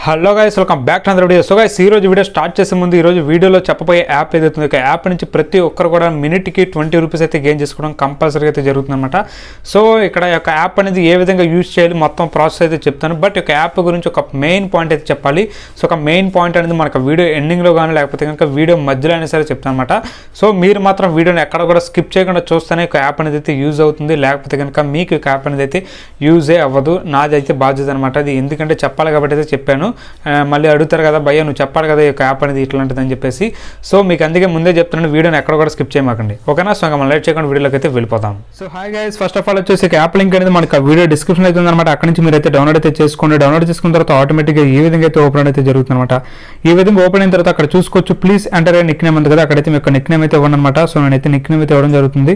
Hello guys, welcome back to another video. So guys, ఈ రోజు video start చేసే ముందు ఈ రోజు వీడియోలో చెప్పబోయే యాప్ ఏదైతే ఒక యాప్ నుంచి ప్రతి ఒక్కరు కూడా మినిట్కి 20 రూపీస్ అయితే గెయిన్ చేసుకోవడం కంపల్సరీగా అయితే జరుగుతుందన్నమాట. సో ఇక్కడ యొక్క యాప్ అనేది ఏ విధంగా యూజ్ చేయాలి మొత్తం ప్రాసెస్ అయితే చెప్తాను. బట్ ఒక యాప్ గురించి ఒక మెయిన్ పాయింట్ అయితే చెప్పాలి. సో ఒక మెయిన్ పాయింట్ అనేది మనకు వీడియో ఎండింగ్లో కానీ లేకపోతే కనుక వీడియో మధ్యలో అయినా సరే చెప్తాను అనమాట. సో మీరు మాత్రం వీడియోని ఎక్కడ కూడా స్కిప్ చేయకుండా చూస్తేనే ఒక యాప్ అనేది అయితే యూజ్ అవుతుంది. లేకపోతే కనుక మీకు ఒక యాప్ అనేది అయితే యూజే అవ్వదు. నాది అయితే బాధ్యత అనమాట. అది ఎందుకంటే చెప్పాలి కాబట్టి అయితే చెప్పాను. మళ్ళీ అడుగుతారు కదా, భయ్య నువ్వు చెప్పాలి కదా ఈ యాప్ అనేది ఇట్లాంటిది అని చెప్పేసి. సో మీకు అందుకే ముందే చెప్తున్నాను, వీడియోని ఎక్కడ కూడా స్కిప్ చేయమాకండి, ఓకేనా? సో మనం లేట్ చేయకుండా వీడియోలోకి అయితే వెళ్ళిపోతాం. So hi guys, first of all వచ్చేసి యాప్ లింక్ అనేది మనకు వీడియో డిస్క్రిప్షన్ అయితే ఉందన్నమాట. అక్కడ నుంచి మీరు అయితే డౌన్లోడ్ అయితే చేసుకోండి. డౌన్లోడ్ చేసుకున్న తర్వాత ఆటోమేటిక్గా ఈ విధంగా అయితే ఓపెన్ అయితే జరుగుతుంది అనమాట. ఈ విధంగా ఓపెన్ అయిన తర్వాత అక్కడ చూసుకోవచ్చు ప్లీజ్ ఎంటర్ అయ్యే నిక్ నేమ్ ఉంది కదా, అక్కడైతే మీకు నిక్ నేమ్ అయితే ఇవ్వండి అనమాట. సో నేనైతే నిక్ నేమ్ అయితే ఇవ్వడం జరుగుతుంది.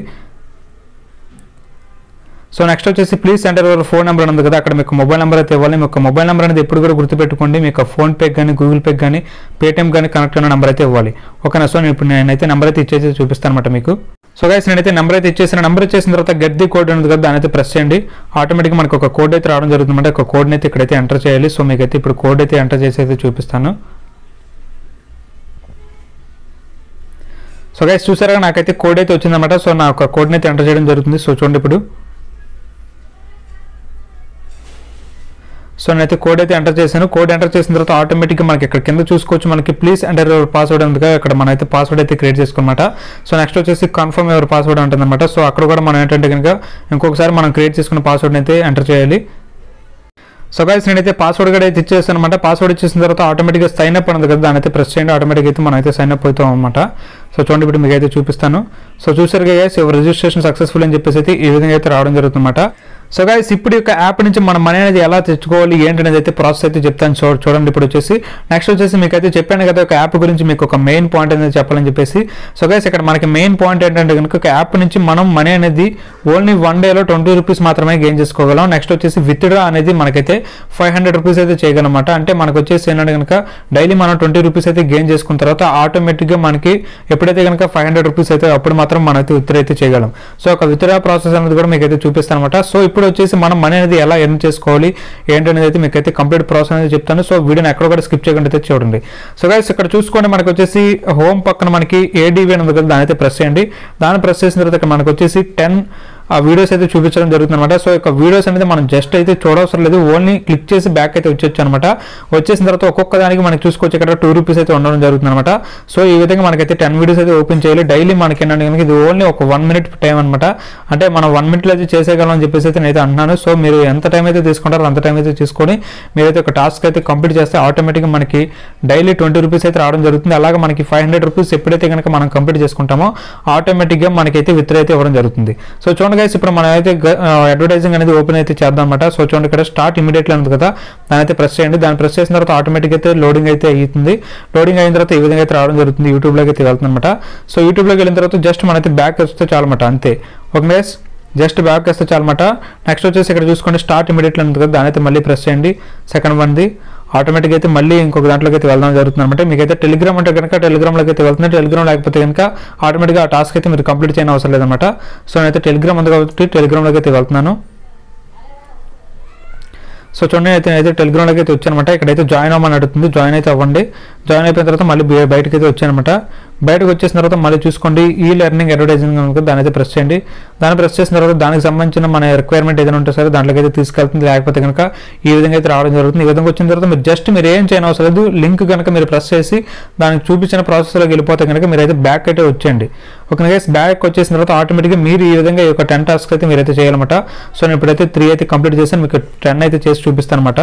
సో నెక్స్ట్ వచ్చేసి please enter your phone number ఉంది కదా, అక్కడ మీకు మొబైల్ నెంబర్ అయితే ఇవ్వాలి. మీకు మొబైల్ నెంబర్ అనేది ఎప్పుడు కూడా గుర్తుపెట్టుకోండి. మీకు ఫోన్పే కానీ గూగుల్ పే కానీ పేటిఎం కానీ కనెక్ట్ అయిన నెంబర్ అయితే ఇవ్వాలి, ఓకేనా? సో ఇప్పుడు నేనైతే నెంబర్ అయితే ఇచ్చేసి చూపిస్తాను అనమాట మీకు. సో గైస్, నేనైతే నెంబర్ అయితే ఇచ్చేసిన. నెంబర్ ఇచ్చేసిన తర్వాత గెట్ ది కోడ్ ఉంది కదా, దాని అయితే ప్రెస్ చేయండి. ఆటోమేటిక్గా మనకు ఒక కోడ్ అయితే రావడం జరుగుతుందంటే ఒక కోడ్ని అయితే ఇక్కడైతే ఎంటర్ చేయాలి. సో మీకైతే ఇప్పుడు కోడ్ అయితే ఎంటర్ చేసి అయితే చూపిస్తాను. సో గైస్ చూసారా, నాకైతే కోడ్ అయితే వచ్చిందన్నమాట. సో నా ఒక కోడ్ని అయితే ఎంటర్ చేయడం జరుగుతుంది. సో చూడండి ఇప్పుడు. సో నేనైతే కోడ్ అయితే ఎంటర్ చేశాను. కోడ్ ఎంటర్ చేసిన తర్వాత ఆటోమేటిక్గా మనకి ఇక్కడ కింద చూసుకోవచ్చు మనకి ప్లీజ్ ఎంటర్ యువర్ పాస్వర్డ్ ఉంది కదా, ఇక్కడ మనమైతే పాస్వర్డ్ అయితే క్రియేట్ చేసుకోనమాట. సో నెక్స్ట్ వచ్చేసి కన్ఫర్మ్ యువర్ పాస్వర్డ్ ఉంటుందన్నమాట. సో అక్కడ కూడా మనం ఏంటంటే కనుక ఇంకొకసారి మనం క్రియేట్ చేసుకున్న పాస్వర్డ్ని అయితే ఎంటర్ చేయాలి. సో గైస్, నేనైతే పాస్వర్డ్ కూడా అయితే ఇచ్చేస్తాను అనమాట. పాస్వర్డ్ ఇచ్చేసిన తర్వాత ఆటోమేటిక్గా సైన్ అప్ ఉంది కదా, దాని అయితే ప్రెస్ చేయండి. ఆటోమేటిక్గా అయితే మనం అయితే సైన్ అప్ అవుతాం అనమాట. సో చూడండి ఇప్పుడు మీకు అయితే చూపిస్తాను. సో చూసారు గైస్, యువర్ రిజిస్ట్రేషన్ సక్సెస్ఫుల్ అని చెప్పేసి అయితే ఈ విధంగా అయితే రావడం జరుగుతుందన్నమాట. సో గైస్, ఇప్పుడు యొక్క యాప్ నుంచి మనం మనీ అనేది ఎలా తెచ్చుకోవాలి ఏంటనేది అయితే ప్రాసెస్ అయితే చెప్తాను. చూడండి ఇప్పుడు వచ్చేసి నెక్స్ట్ వచ్చేసి మీకు అయితే చెప్పాను కదా ఒక యాప్ గురించి మీకు ఒక మెయిన్ పాయింట్ అనేది చెప్పాలని చెప్పేసి. సో గైస్, ఇక్కడ మనకి మెయిన్ పాయింట్ ఏంటంటే కనుక ఒక యాప్ నుంచి మనం మనీ అనేది ఓన్లీ 1 డేలో 20 రూపీస్ మాత్రమే గెయిన్ చేసుకోగలం. నెక్స్ట్ వచ్చేసి విత్డ్రా అనేది మనకైతే 500 రూపీస్ అయితే చేయగలమాట. అంటే మనకు వచ్చేసి ఏంటంటే కనుక డైలీ మనం 20 రూపీస్ అయితే గెయిన్ చేసుకున్న తర్వాత ఆటోమేటిక్గా మనకి ఎప్పుడైతే కనుక 500 రూపీస్ అయితే అప్పుడు మాత్రం మనమైతే విత్డ్రా అయితే చేయగలం. సో ఒక విత్డ్రా ప్రాసెస్ అనేది కూడా మీకు అయితే చూపిస్తాను అనమాట. సో ఇప్పుడు వచ్చేసి మనం మనీ అనేది ఎలా ఎర్న్ చేసుకోవాలి ఏంటనేది అయితే మీకు అయితే కంప్లీట్ ప్రాసెస్ అనేది చెప్తాను. సో వీడియోని ఎక్కడ కూడా స్కిప్ చేయకుండా అయితే చూడండి. సో గైస్, ఇక్కడ చూసుకోండి మనకు వచ్చేసి హోమ్ పక్కన మనకి ADV అని ఉంది కదా, దాని అయితే ప్రెస్ చేయండి. దాన్ని ప్రెస్ చేసిన తర్వాత ఇక్కడ మనకు వచ్చేసి 10 వీడియోస్ అయితే చూపించడం జరుగుతుంది అనమాట. సో యొక్క వీడియోస్ అనేది మనం జస్ట్ అయితే చూడవసరం లేదు, ఓన్లీ క్లిక్ చేసి బ్యాక్ అయితే వచ్చేచ్చు అనమాట. వచ్చేసిన తర్వాత ఒక్కొక్క దానికి మనకి చూసుకోవచ్చు ఇక్కడ 2 రూపీస్ అయితే ఉండడం జరుగుతుంది అనమాట. సో ఈ విధంగా మనకైతే 10 వీడియోస్ అయితే ఓపెన్ చేయాలి. డైలీ మనకి ఏంటంటే కనుక ఇది ఓన్లీ ఒక 1 మినిట్ టైం అనమాట. అంటే మనం 1 మినిట్లో అయితే చేసేయగలం అని చెప్పేసి అయితే నేనైతే అంటున్నాను. సో మీరు ఎంత టైం అయితే తీసుకుంటారో అంత టైం అయితే తీసుకొని మీరైతే ఒక టాస్క్ అయితే కంప్లీట్ చేస్తే ఆటోమేటిక్గా మనకి డైలీ 20 రూపీస్ అయితే రావడం జరుగుతుంది. అలాగే మనకి 500 రూపీస్ ఎప్పుడైతే కనుక మనం కంప్లీట్ చేసుకుంటామో ఆటోమేటిక్గా మనకైతే విత్డ్రా అయితే ఇవ్వడం జరుగుతుంది. సో చూడండి గైస్, ఇప్పుడు మనం అయితే అడ్వర్టైజింగ్ అనేది ఓపెన్ అయితే చేద్దాం అనమాట. సో చూడండి ఇక్కడ స్టార్ట్ ఇమీడియట్లీ ఉంది కదా, దాని అయితే ప్రెస్ చేయండి. దాన్ని ప్రెస్ చేసిన తర్వాత ఆటోమేటిక్ అయితే లోడింగ్ అయితే అవుతుంది. లోడింగ్ అయిన తర్వాత ఈ విధంగా అయితే రావడం జరుగుతుంది. యూట్యూబ్లోకి అయితే వెళ్తుంది అనమాట. సో యూట్యూబ్లోకి వెళ్ళిన తర్వాత జస్ట్ మనైతే బ్యాక్ వస్తే చాలన్నమాట, అంతే. ఓకే గైస్, జస్ట్ బ్యాక్ వస్తే చాలన్నమాట. నెక్స్ట్ వచ్చేసి ఇక్కడ చూసుకోండి స్టార్ట్ ఇమీడియట్లీ ఉంది కదా, దాని అయితే మళ్ళీ ప్రెస్ చేయండి. సెకండ్ వన్ది ఆటోమేటిక్గా అయితే మళ్ళీ ఇంకొక దాంట్లోకి అయితే వెళ్దాం జరుగుతుంది అనమాట. మీకైతే టెలిగ్రామ్ అంటే కనుక టెలిగ్రామ్లోకి అయితే వెళ్తుంది. టెలిగ్రామ్ లేకపోతే కనుక ఆటోమేటిక్గా ఆ టాస్క్ అయితే మీరు కంప్లీట్ చేయని అవసరం లేదన్నమాట. సో నేనైతే టెలిగ్రామ్ ఉంది కాబట్టి టెలిగ్రామ్లోకి అయితే వెళ్తున్నాను. సో చూడండి అయితే టెలిగ్రామ్లోకి అయితే వచ్చానమాట. ఇక్కడైతే జాయిన్ అవ్వమని అడుగుతుంది, జాయిన్ అయితే అవ్వండి. జాయిన్ అయిపోయిన తర్వాత మళ్ళీ బయటకు అయితే వచ్చానమాట. బయటకు వచ్చేసిన తర్వాత మళ్ళీ చూసుకోండి ఈ లెర్నింగ్ అడ్వర్టైజింగ్ అనుకుంటే దాని అయితే ప్రెస్ చేయండి. దాన్ని ప్రెస్ చేసిన తర్వాత దానికి సంబంధించిన మన రిక్వైర్మెంట్ ఏదైనా ఉంటే సరే దాంట్లోకి అయితే తీసుకెళ్తుంది. లేకపోతే కనుక ఈ విధంగా అయితే రావడం జరుగుతుంది. ఈ విధంగా వచ్చిన తర్వాత మీరు ఏం చేయని అవసరం లేదు. లింక్ కనుక మీరు ప్రెస్ చేసి దానికి చూపించిన ప్రాసెస్లోకి వెళ్ళిపోతే కనుక మీరైతే బ్యాక్ అయితే వచ్చేయండి. ఓకే గైస్, బ్యాక్ వచ్చేసిన తర్వాత ఆటోమేటిక్గా మీరు ఈ విధంగా ఒక 10 టాస్క్ అయితే మీరైతే చేయాలన్నమాట. సో నేను ఇప్పుడైతే 3 అయితే కంప్లీట్ చేశాను, మీకు 10 అయితే చేసి చూపిస్తాను అనమాట.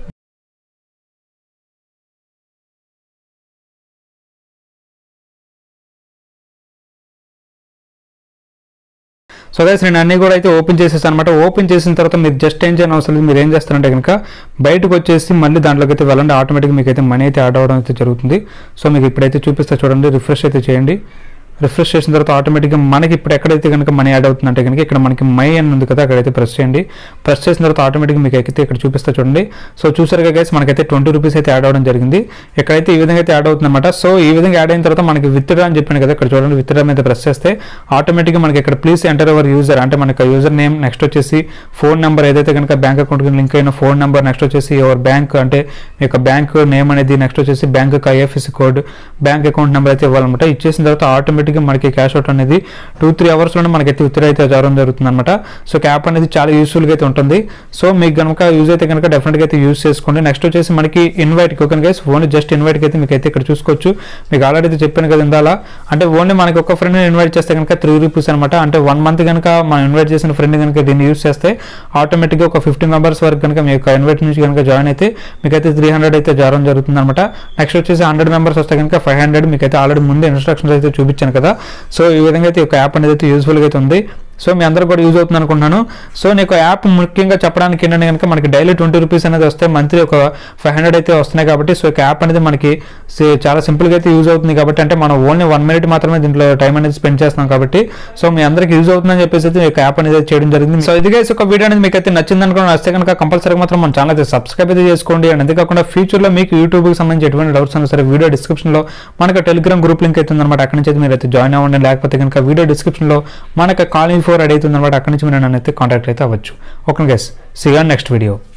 సో గైస్, నేను అన్నీ కూడా అయితే ఓపెన్ చేసేసాను అనమాట. ఓపెన్ చేసిన తర్వాత మీరు జస్ట్ ఏం చేయని అవసరం లేదు. మీరు ఏం చేస్తారంటే కనుక బయటకు వచ్చేసి మళ్ళీ దాంట్లోకి అయితే వెళ్ళండి. ఆటోమేటిక్గా మీకు అయితే మనీ అయితే యాడ్ అవ్వడం అయితే జరుగుతుంది. సో మీకు ఇప్పుడైతే చూపిస్తే చూడండి, రిఫ్రెష్ అయితే చేయండి. రిఫ్రెష్ చేసిన తర్వాత ఆటోమేటిక్గా మనకి ఇప్పుడు ఎక్కడైతే కనుక మనీ యాడ్ అవుతుందంటే కనుక ఇక్కడ మనకి మై అని ఉంది కదా, అక్కడైతే ప్రెస్ చేయండి. ప్రెస్ చేసిన తర్వాత ఆటోమేటిక్గా మీకు అయితే ఇక్కడ చూపిస్తా చూడండి. సో చూసారుగా గైస్ మనకైతే 20 రూపీస్ అయితే యాడ్ అవ్వడం జరిగింది. ఎక్కడైతే ఈ విధంగా అయితే యాడ్ అవుతుందన్నమాట. సో ఈ విధంగా యాడ్ అయిన తర్వాత మనకి విత్డ్రా అని చెప్పాను కదా, ఇక్కడ చూడండి విత్డ్రా మీద ప్రెస్ చేస్తే ఆటోమేటిక్గా మనకి ఇక్కడ ప్లీజ్ ఎంటర్ యువర్ యూజర్ అంటే మనకి యూజర్ నేమ్, నెక్స్ట్ వచ్చేసి ఫోన్ నెంబర్ ఏదైతే కనుక బ్యాంక్ అకౌంట్కి లింక్ అయిన ఫోన్ నెంబర్, నెక్స్ట్ వచ్చేసి యువర్ బ్యాంక్ అంటే మీ యొక్క బ్యాంక్ నేమ్ అనేది, నెక్స్ట్ వచ్చేసి bank IFSC code, bank account number అయితే ఇవ్వాలన్నమాట. ఇచ్చేసిన తర్వాత ఆటోమేటిక్గా మనకి క్యాష్ అవుట్ అనేది 2-3 అవర్స్లోనే మనకైతే విత్డ్రా అయితే జరగడం జరుగుతుంది అనమాట. సో యాప్ అనేది చాలా యూస్ఫుల్గా అయితే ఉంటుంది. సో మీకు కనుక యూజ్ అయితే కనుక డెఫినెట్గా అయితే యూజ్ చేసుకోండి. నెక్స్ట్ వచ్చేసి మనకి invite okay guys, only just ఇన్వైట్కి అయితే మీకు అయితే ఇక్కడ చూసుకోవచ్చు. మీకు ఆల్రెడీ అయితే చెప్పాను కదా ఇందాలా, అంటే ఓన్లీ మనకి ఒక ఫ్రెండ్ ఇన్వైట్ చేస్తే కనుక 3 రూపీస్ అనమాట. అంటే 1 మంత్ కనుక మనం ఇన్వైట్ చేసిన ఫ్రెండ్ కనుక దీన్ని యూజ్ చేస్తే ఆటోమేటిక్గా ఒక 50 మెంబర్స్ వరకు కనుక మీ యొక్క ఇన్వైట్ నుంచి కనుక జాయిన్ అయితే మీకైతే 300 అయితే జాయిన్ జరుగుతుంది అనమాట. నెక్స్ట్ వచ్చేసి 100 మెంబర్స్ వస్తే కనుక 500. మీకైతే ఆల్రెడీ ముందే ఇన్స్ట్రక్షన్స్ అయితే చూపించాను కదా. సో ఈ విధంగా అయితే ఒక యాప్ అనేది అయితే యూస్ఫుల్గా అయితే ఉంది. సో మీ అందరూ కూడా యూజ్ అవుతుంది అనుకుంటున్నాను. సో నీకు యాప్ ముఖ్యంగా చెప్పడానికి ఏంటంటే కనుక మనకి డైలీ 20 రూపీస్ అనేది వస్తే మంత్లీ ఒక 500 అయితే వస్తున్నాయి కాబట్టి సో యాప్ అనేది మనకి చాలా సింపుల్గా అయితే యూజ్ అవుతుంది కాబట్టి, అంటే మనం ఓన్లీ 1 మినిట్ మాత్రమే దీంట్లో టైం అనేది స్పెండ్ చేస్తున్నాం కాబట్టి సో మీ అందరికీ యూజ్ అవుతుందని చెప్పేసి అయితే ఈ యాప్ అనేది చేయడం జరిగింది. సో ఇది గైస్ ఒక వీడియో అనేది మీకు అయితే నచ్చింది అనుకున్నాను. వస్తే కనుక కంపల్సరీగా మాత్రం మన ఛానల్ అయితే సబ్స్క్రైబ్ అయితే చేసుకోండి. అండ్ అంతేకాకుండా ఫ్యూచర్లో మీకు యూట్యూబ్కి సంబంధించి ఎటువంటి డౌట్స్ అయినా సరే వీడియో డిస్క్రిప్షన్లో మనకు టెలిగ్రామ్ గ్రూప్ లింక్ అయితే ఉందన్నమాట. అక్కడి నుంచి అయితే మీరు అయితే జాయిన్ అవ్వండి. లేకపోతే కనుక వీడియో డిస్క్రిప్షన్లో మనకు కాలింగ్ ఫోర్ రెడీ అవుతుంది అనమాట. అక్కడి నుంచి మీరు నన్ను అయితే కాంటాక్ట్ అయితే అవ్వచ్చు. Okay guys, see you on next video.